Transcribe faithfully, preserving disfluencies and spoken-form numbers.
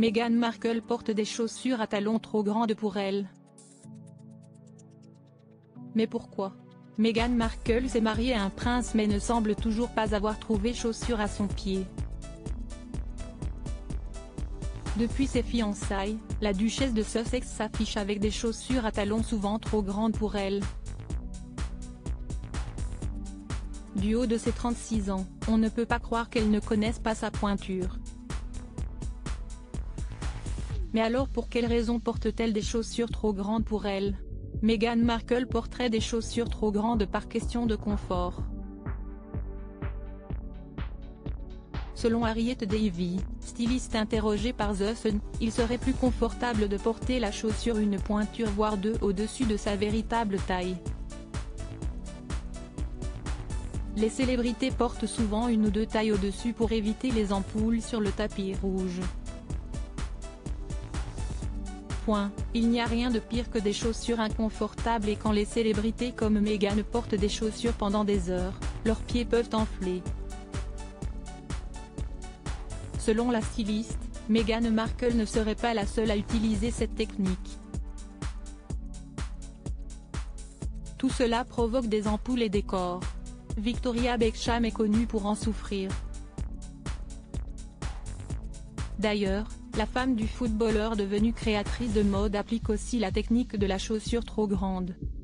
Meghan Markle porte des chaussures à talons trop grandes pour elle. Mais pourquoi? Meghan Markle s'est mariée à un prince mais ne semble toujours pas avoir trouvé chaussures à son pied. Depuis ses fiançailles, la duchesse de Sussex s'affiche avec des chaussures à talons souvent trop grandes pour elle. Du haut de ses trente-six ans, on ne peut pas croire qu'elle ne connaisse pas sa pointure. Mais alors pour quelle raison porte-t-elle des chaussures trop grandes pour elle? Meghan Markle porterait des chaussures trop grandes par question de confort. Selon Harriet Davy, styliste interrogée par The Sun, il serait plus confortable de porter la chaussure une pointure voire deux au-dessus de sa véritable taille. Les célébrités portent souvent une ou deux tailles au-dessus pour éviter les ampoules sur le tapis rouge. Point. Il n'y a rien de pire que des chaussures inconfortables et quand les célébrités comme Meghan portent des chaussures pendant des heures, leurs pieds peuvent enfler. Selon la styliste, Meghan Markle ne serait pas la seule à utiliser cette technique. Tout cela provoque des ampoules et des corps. Victoria Beckham est connue pour en souffrir. D'ailleurs, la femme du footballeur devenue créatrice de mode applique aussi la technique de la chaussure trop grande.